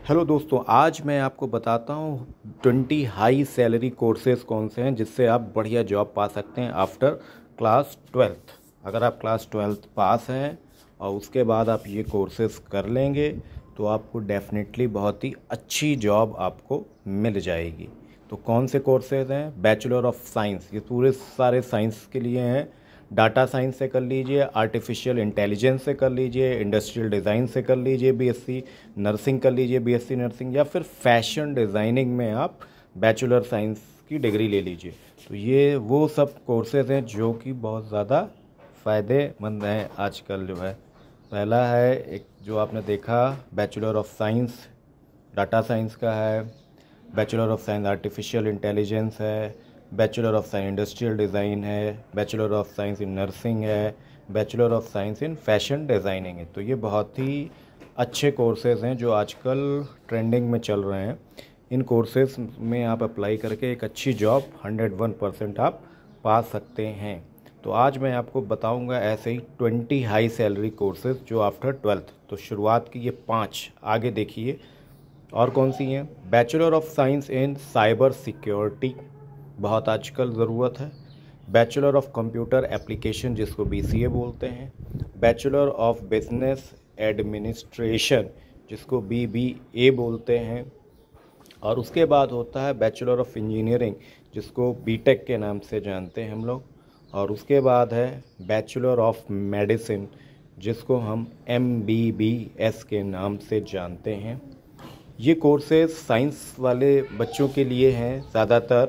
Hello दोस्तों, आज मैं आपको बताता हूँ 20 हाई सैलरी कोर्सेज कौन से हैं जिससे आप बढ़िया जॉब पा सकते हैं आफ्टर क्लास 12th। अगर आप क्लास 12th पास हैं और उसके बाद आप ये कोर्सेज कर लेंगे तो आपको डेफिनेटली बहुत ही अच्छी जॉब आपको मिल जाएगी। तो कौन से कोर्सेज हैं? बैचलर ऑफ साइंस, ये पूरे सारे साइंस के लिए हैं। डाटा साइंस से कर लीजिए, आर्टिफिशियल इंटेलिजेंस से कर लीजिए, इंडस्ट्रियल डिज़ाइन से कर लीजिए बीएससी, नर्सिंग कर लीजिए बीएससी नर्सिंग, या फिर फैशन डिज़ाइनिंग में आप बैचलर साइंस की डिग्री ले लीजिए। तो ये वो सब कोर्सेज हैं जो कि बहुत ज़्यादा फ़ायदेमंद हैं आजकल जो है। पहला है एक जो आपने देखा, bachelor of science data science का है, bachelor of science artificial intelligence है, bachelor of science industrial design है, bachelor of science in nursing है, bachelor of science in fashion designing है। तो ये बहुत ही अच्छे कोर्सेज़ हैं जो आजकल ट्रेंडिंग में चल रहे हैं। इन कोर्सेज़ में आप अप्लाई करके एक अच्छी जॉब 101% आप पा सकते हैं। तो आज मैं आपको बताऊंगा ऐसे ही 20 हाई सैलरी कोर्सेज़ जो आफ्टर 12th। तो शुरुआत की ये 5, आगे देखिए और कौन सी हैं। Bachelor of science in cyber security, बहुत आजकल ज़रूरत है। बैचलर ऑफ कंप्यूटर एप्लीकेशन जिसको बीसीए बोलते हैं। बैचलर ऑफ बिजनेस एडमिनिस्ट्रेशन जिसको बीबीए बोलते हैं। और उसके बाद होता है बैचलर ऑफ इंजीनियरिंग जिसको बीटेक के नाम से जानते हैं हम लोग। और उसके बाद है बैचलर ऑफ मेडिसिन जिसको हम एमबीबीएस के नाम से जानते हैं। ये कोर्सेज साइंस वाले बच्चों के लिए हैं ज़्यादातर,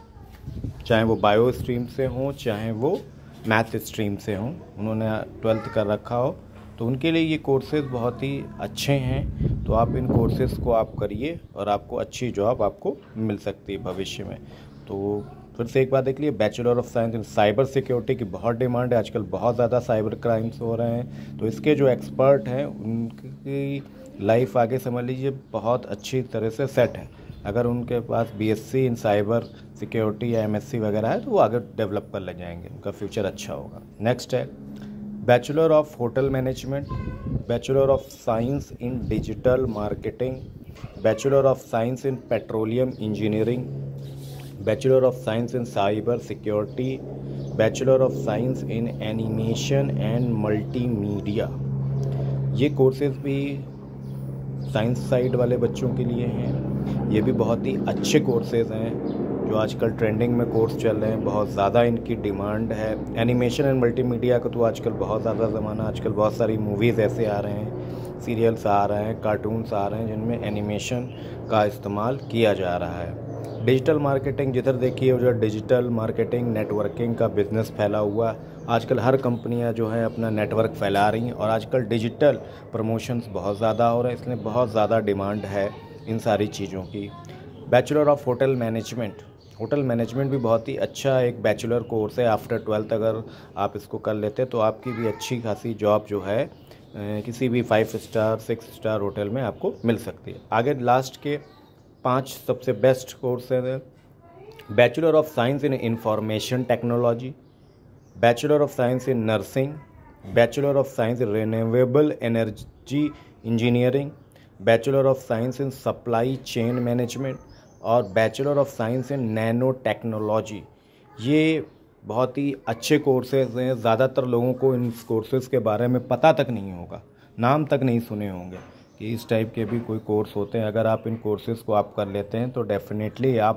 चाहे वो बायो स्ट्रीम से हों चाहे वो मैथ स्ट्रीम से हों, उन्होंने 12th कर रखा हो तो उनके लिए ये कोर्सेज बहुत ही अच्छे हैं। तो आप इन कोर्सेज को आप करिए और आपको अच्छी जॉब आपको मिल सकती है भविष्य में। तो फिर से एक बात देख लिए, bachelor of science in cyber security की बहुत डिमांड है आजकल, बहुत ज़्यादा साइबर क्राइम्स हो रहे हैं। तो इसके जो एक्सपर्ट हैं उनकी लाइफ आगे समझ लीजिए बहुत अच्छी तरह से सेट है। अगर उनके पास बीएससी इन साइबर सिक्योरिटी या एमएससी वगैरह है तो वो आगे डेवलप कर ले जाएंगे, उनका फ्यूचर अच्छा होगा। नेक्स्ट है bachelor of hotel management, bachelor of science in digital marketing, bachelor of science in petroleum engineering, bachelor of science in cyber security, bachelor of science in animation and multimedia. ये courses भी science side वाले बच्चों के लिए हैं। ये भी बहुत ही अच्छे कोर्सेज हैं जो आजकल ट्रेंडिंग में कोर्स चल रहे हैं, बहुत ज़्यादा इनकी डिमांड है। एनिमेशन एंड मल्टीमीडिया का तो आजकल बहुत ज़्यादा ज़माना, आजकल बहुत सारी मूवीज़ ऐसे आ रहे हैं, सीरियल्स आ रहे हैं, कार्टून्स आ रहे हैं जिनमें एनिमेशन का इस्तेमाल किया जा रहा है। डिजिटल मार्केटिंग, जिधर देखिए उधर डिजिटल मार्केटिंग नेटवर्किंग का बिज़नेस फैला हुआ है। आजकल हर कंपनियां जो है अपना नेटवर्क फैला रही हैं और आजकल डिजिटल प्रमोशंस बहुत ज़्यादा हो रहे हैं, इसलिए बहुत ज़्यादा डिमांड है इन सारी चीज़ों की। Bachelor of hotel management, hotel management भी बहुत ही अच्छा एक बैचलर कोर्स है। आफ्टर 12th अगर आप इसको कर लेते तो आपकी भी अच्छी खासी जॉब जो है किसी भी 5 स्टार 6 स्टार होटल में आपको मिल सकती है। आगे लास्ट के 5 सबसे बेस्ट कोर्स हैं। Bachelor of science in information technology, bachelor of science in nursing, bachelor of science in renewable energy engineering, bachelor of science in supply chain management और bachelor of science in nano technology. ये बहुत ही अच्छे courses हैं। ज़्यादातर लोगों को इन courses के बारे में पता तक नहीं होगा, नाम तक नहीं सुने होंगे कि इस टाइप के भी कोई कोर्स होते हैं। अगर आप इन कोर्सेज़ को आप कर लेते हैं तो डेफिनेटली आप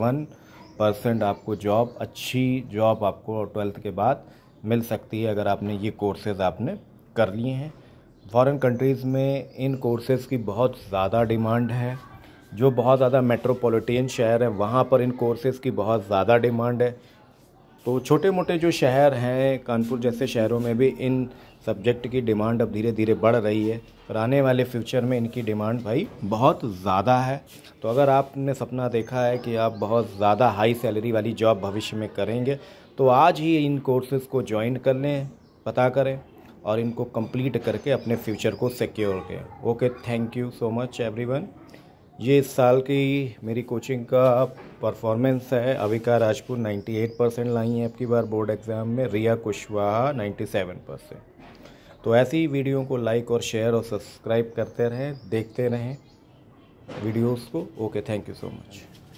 101% आपको जॉब, अच्छी जॉब आपको 12th के बाद मिल सकती है अगर आपने ये कोर्सेज़ आपने कर लिए हैं। फॉरेन कंट्रीज़ में इन कोर्सेज़ की बहुत ज़्यादा डिमांड है। जो बहुत ज़्यादा मेट्रोपॉलिटन शहर हैं वहाँ पर इन कोर्सेज़ की बहुत ज़्यादा डिमांड है। तो छोटे मोटे जो शहर हैं, कानपुर जैसे शहरों में भी इन सब्जेक्ट की डिमांड अब धीरे धीरे बढ़ रही है। पर आने वाले फ्यूचर में इनकी डिमांड भाई बहुत ज़्यादा है। तो अगर आपने सपना देखा है कि आप बहुत ज़्यादा हाई सैलरी वाली जॉब भविष्य में करेंगे तो आज ही इन कोर्सेज़ को ज्वाइन कर लें, पता करें और इनको कंप्लीट करके अपने फ्यूचर को सिक्योर करें। Okay, thank you so much everyone. ये इस साल की मेरी कोचिंग का परफॉर्मेंस है। अविका राजपूत 98% लाई हैं आपकी बार बोर्ड एग्ज़ाम में, रिया कुशवाहा 97%। तो ऐसी ही वीडियो को लाइक और शेयर और सब्सक्राइब करते रहें, देखते रहें। वीडियोस को। Okay, thank you so much.